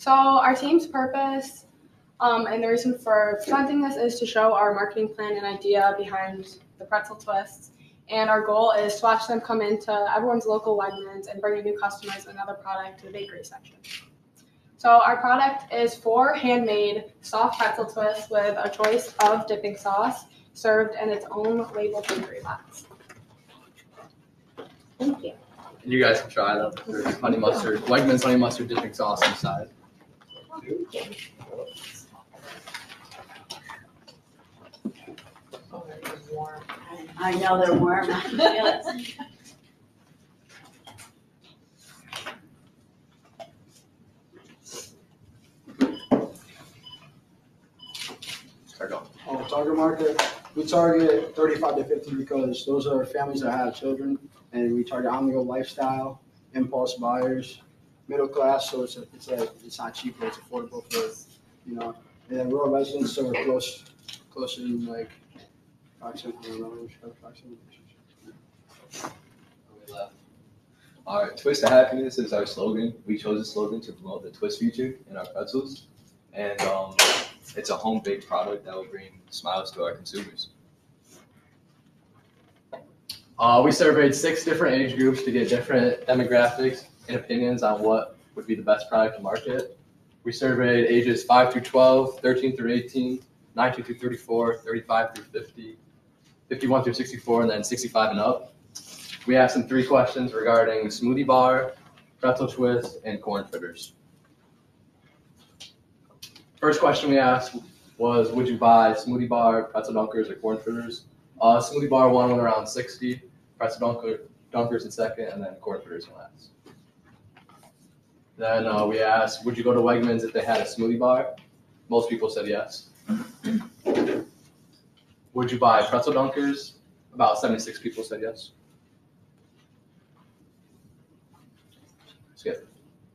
So our team's purpose and the reason for presenting this is to show our marketing plan and idea behind the pretzel twists. And our goal is to watch them come into everyone's local Wegmans and bring in new customers and another product to the bakery section. So our product is 4 handmade soft pretzel twists with a choice of dipping sauce served in its own labeled bakery box. Thank you. And you guys can try them. There's honey mustard, Wegmans honey mustard dipping sauce inside. Oh, they're warm. I know they're warm. I can feel it. Start going. Oh, target market. We target 35 to 50 because those are families that have children, and we target on-the-go lifestyle, impulse buyers, middle class. So it's not cheap, but it's affordable for, you know. And then rural residents, so we're close in like proximity. All right, Twist of Happiness is our slogan. We chose the slogan to promote the twist feature in our pretzels, and it's a home-baked product that will bring smiles to our consumers. We surveyed 6 different age groups to get different demographics and opinions on what would be the best product to market. We surveyed ages 5 through 12, 13 through 18, 19 through 34, 35 through 50, 51 through 64, and then 65 and up. We asked them 3 questions regarding smoothie bar, pretzel twist, and corn fritters. First question we asked was, would you buy smoothie bar, pretzel dunkers, or corn fritters? Smoothie bar one went around 60, pretzel dunkers in second, and then corn fritters in last. Then we asked, would you go to Wegmans if they had a smoothie bar? Most people said yes. Would you buy pretzel dunkers? About 76 people said yes. Skip.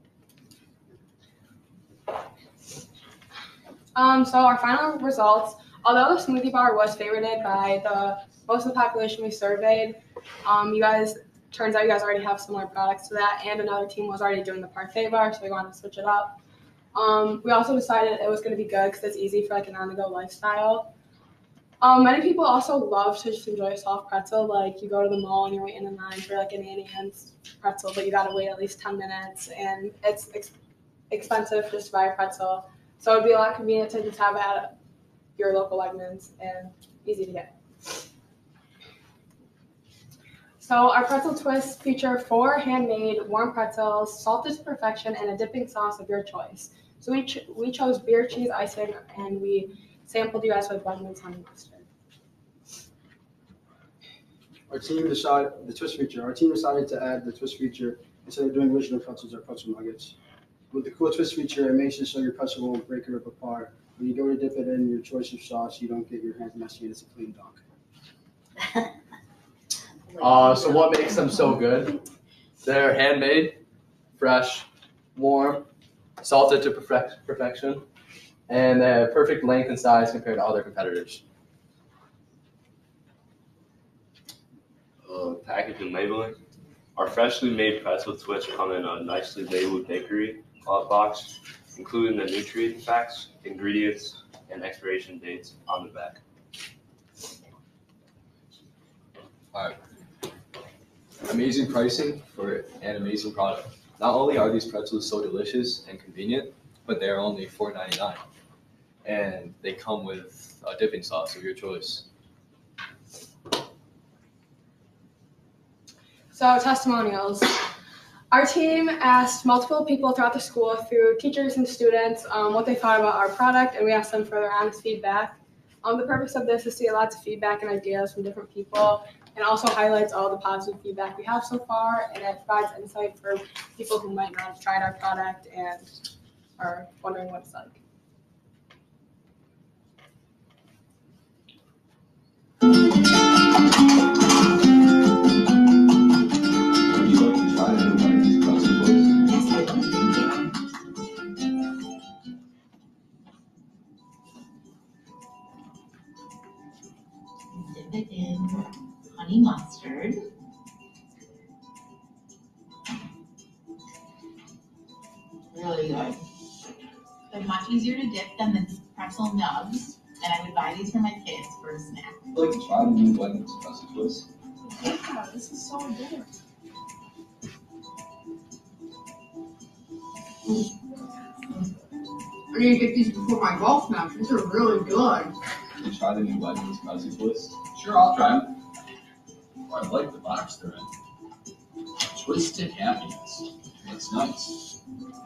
So our final results, although the smoothie bar was favorited by most of the population we surveyed, turns out you guys already have similar products to that, and another team was already doing the parfait bar, so we wanted to switch it up. We also decided it was going to be good because it's easy for like an on-the-go lifestyle. Many people also love to just enjoy a soft pretzel, like you go to the mall and you're waiting in line for like an Annie Ann's pretzel, but you got to wait at least 10 minutes, and it's expensive just to buy a pretzel. So it'd be a lot convenient to just have it at your local Wegmans and easy to get. So our pretzel twists feature 4 handmade warm pretzels, salted to perfection, and a dipping sauce of your choice. So we chose beer cheese icing, and we sampled you guys with Wegmans honey mustard. Our team decided to add the twist feature instead of doing original pretzels or pretzel nuggets. With the cool twist feature, it makes it so your pretzel won't break or rip apart. When you go to dip it in your choice of sauce, you don't get your hands messy, and it's a clean dunk. So what makes them so good? They're handmade, fresh, warm, salted to perfection, and they have perfect length and size compared to other competitors. Package and labeling. Our freshly made pretzel twists come in a nicely labeled bakery box, including the nutrient facts, ingredients, and expiration dates on the back. All right. Amazing pricing for an amazing product. Not only are these pretzels so delicious and convenient, but they're only $4.99, and they come with a dipping sauce of your choice. So testimonials. Our team asked multiple people throughout the school, through teachers and students, what they thought about our product, and we asked them for their honest feedback. The purpose of this is to get lots of feedback and ideas from different people, and also highlights all the positive feedback we have so far, and it provides insight for people who might not have tried our product and are wondering what it's like. Dip it in honey mustard. Really good. They're much easier to dip than the pretzel nubs, and I would buy these for my kids for a snack. I'd like to try the new Wegmans Geneseo twist. Yeah, this is so good. I need to get these before my golf match. These are really good. Can you try the new Wegmans Geneseo twist? Sure, I'll try them. Oh, I like the box they're in. Twisted happiness. That's nice.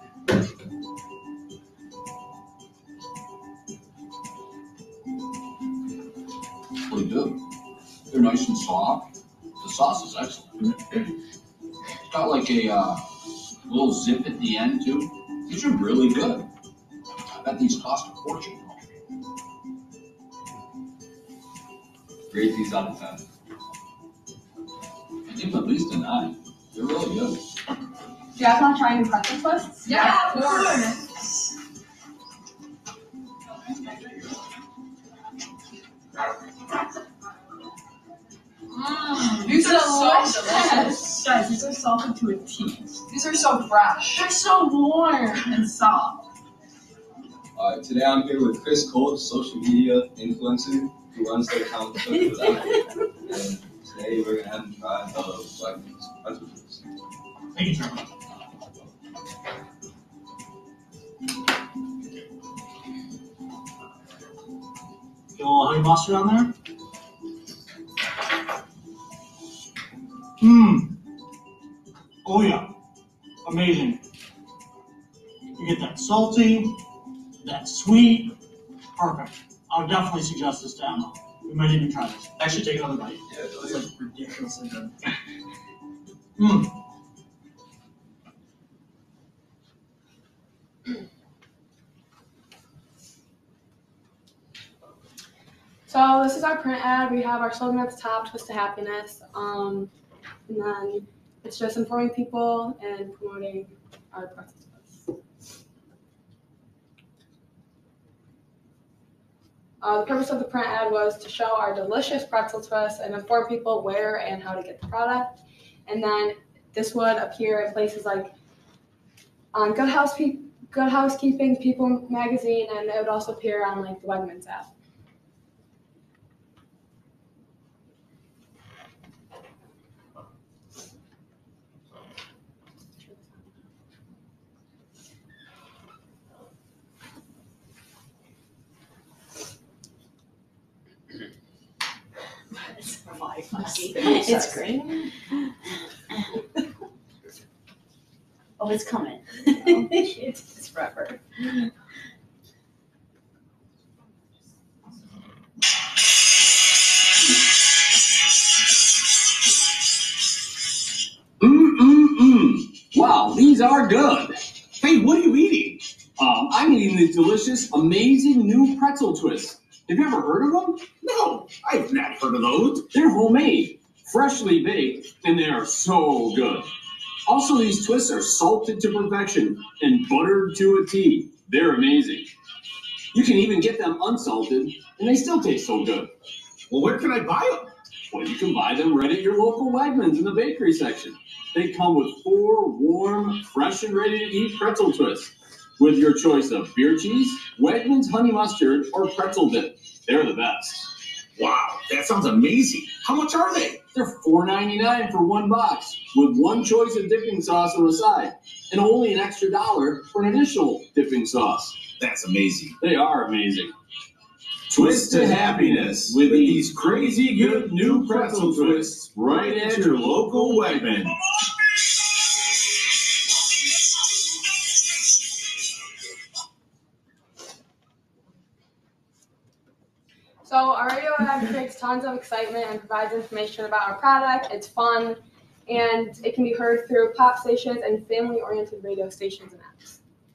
Pretty good. They're nice and soft. The sauce is excellent. It's got like a little zip at the end too. These are really good. I bet these cost a fortune. Rate these out of 10. I give them at least a 9. They're really good. Do you guys want to try new pretzel twists? Yeah, of course. These are so delicious. Guys, these are salted to a T. These are so fresh. They're so warm and soft. Alright, today I'm here with Chris Cole, social media influencer who runs the account for them. And today we're gonna have him try the Wegmans pretzel twist. Thank you, Trevor. Get a little honey mustard on there. Mmm. Oh yeah. Amazing. You get that salty, that sweet. Perfect. I would definitely suggest this to Emma. We might even try this. Actually, take another bite. Yeah, It's like ridiculously good. Mmm. So this is our print ad. We have our slogan at the top, Twist to Happiness. And then it's just informing people and promoting our pretzel twists. The purpose of the print ad was to show our delicious pretzel twists and inform people where and how to get the product. And then this would appear in places like on Good Housekeeping, People Magazine, and it would also appear on like the Wegmans app. It's great. Oh, it's coming. It's forever. Wow, these are good. Hey, what are you eating? I'm eating these delicious, amazing new pretzel twists. Have you ever heard of them? No, I've not heard of those. They're homemade, freshly baked, and they are so good. Also, these twists are salted to perfection and buttered to a T. They're amazing. You can even get them unsalted, and they still taste so good. Well, where can I buy them? Well, you can buy them right at your local Wegmans in the bakery section. They come with 4 warm, fresh, and ready-to-eat pretzel twists with your choice of beer cheese, Wegmans honey mustard, or pretzel dip. They're the best. Wow, that sounds amazing. How much are they? They're $4.99 for 1 box with 1 choice of dipping sauce on the side and only an extra $1 for an additional dipping sauce. That's amazing. They are amazing. Twist to happiness with these crazy good new pretzel twists right at your local Wegmans. So our radio ad creates tons of excitement and provides information about our product. It's fun, and it can be heard through pop stations and family-oriented radio stations and apps.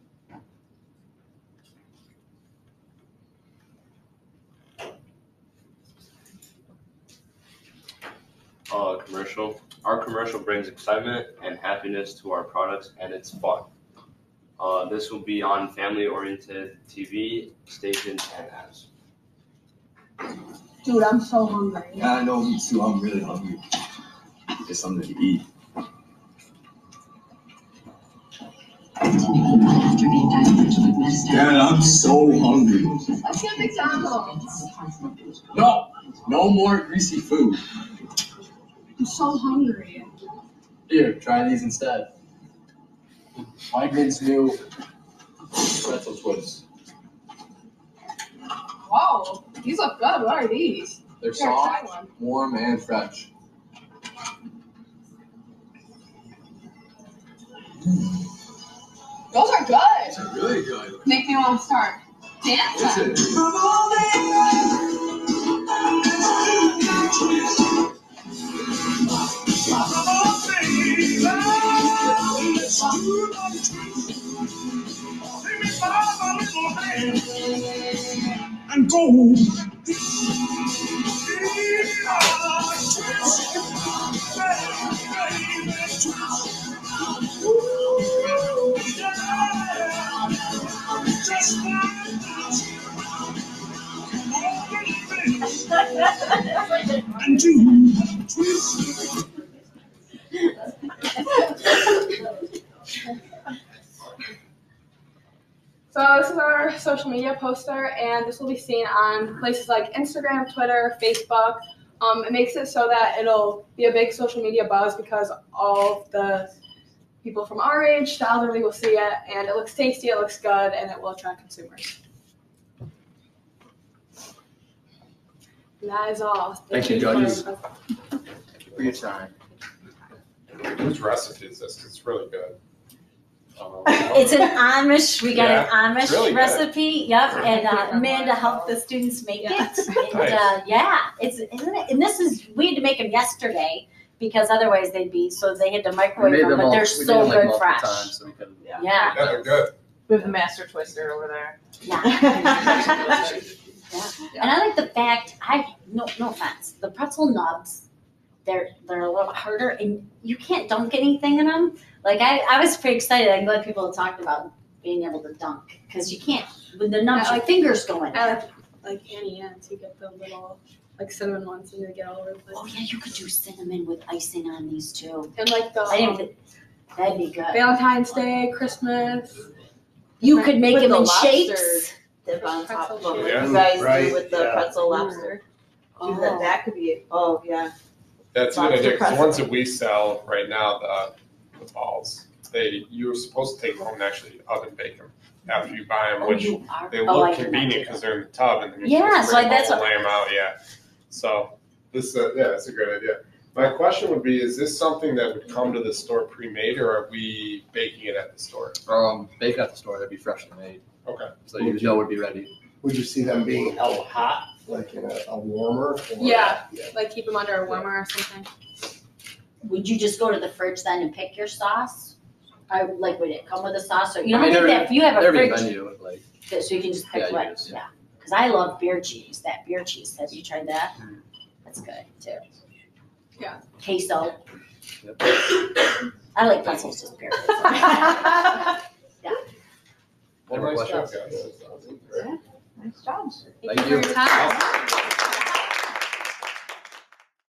Commercial. Our commercial brings excitement and happiness to our products, and it's fun. This will be on family-oriented TV stations and apps. Dude, I'm so hungry. Yeah, I know, me too. I'm really hungry. Get something to eat. After being diagnosed with metastatic Dad, I'm so hungry. Let's get McDonald's. No more greasy food. I'm so hungry. Here, try these instead. Wegmans new pretzel twists. Whoa, these look good. What are these? They're Here, try soft, one. warm, and fresh. Those are good. They're really good. Make me want to start dancing. And go. And do. So this is our social media poster, and this will be seen on places like Instagram, Twitter, Facebook. It makes it so that it'll be a big social media buzz because all of the people from our age, the elderly, will see it, and it looks tasty, it looks good, and it will attract consumers. And that is all. Thank you, judges. For your time. Whose recipe is this? It's really good. It's an Amish, we got an Amish it's really good. recipe, yep, and Amanda helped the students make it. And yeah, isn't it? And this is, we had to make them yesterday because otherwise they'd be, so they had to microwave them, but they're so good fresh. So we could, Yeah. Yeah, they're good. We have the master twister over there. Yeah. And I like the fact, no offense, the pretzel nubs, they're a little harder and you can't dunk anything in them. Like I was pretty excited. I'm glad people have talked about being able to dunk because you can't, with the nubs, your fingers go in. I like Annie Ann's, you get the little like cinnamon ones and you get all over the place. Oh yeah, you could do cinnamon with icing on these too. And like that'd be good. Valentine's Day, Christmas. You could make With them the in lobster shapes. dip on top of them. Yeah. You guys Right. do with the pretzel lobster. Do that. That could be. Oh yeah. That's a good Lobster idea, because the pretzel. ones that we sell right now, the balls, you're supposed to take them home and actually oven bake them after you buy them, which you are? they I look did not convenient do because that. they're in the tub and then you're Yeah, supposed to so bring that's them home what- and lay them out, yeah. So this, that's a great idea. My question would be, is this something that would come to the store pre-made or are we baking it at the store? bake at the store, that'd be freshly made. Okay. So you know it would be ready. Would you see them being held hot, like in a warmer? Or, Yeah, like keep them under a warmer or something. Would you just go to the fridge then and pick your sauce? Like, would it come with a sauce or, you know, I mean, if you have a there'd be fridge, menu, like, so you can just pick Yeah, you what, just- yeah. Cause I love beer cheese, that beer cheese. Have you tried that? That's good too. Yeah. Queso. Yep. I like pretzels just period. Well, Any nice job, questions? guys. Nice job. Thank you for your time.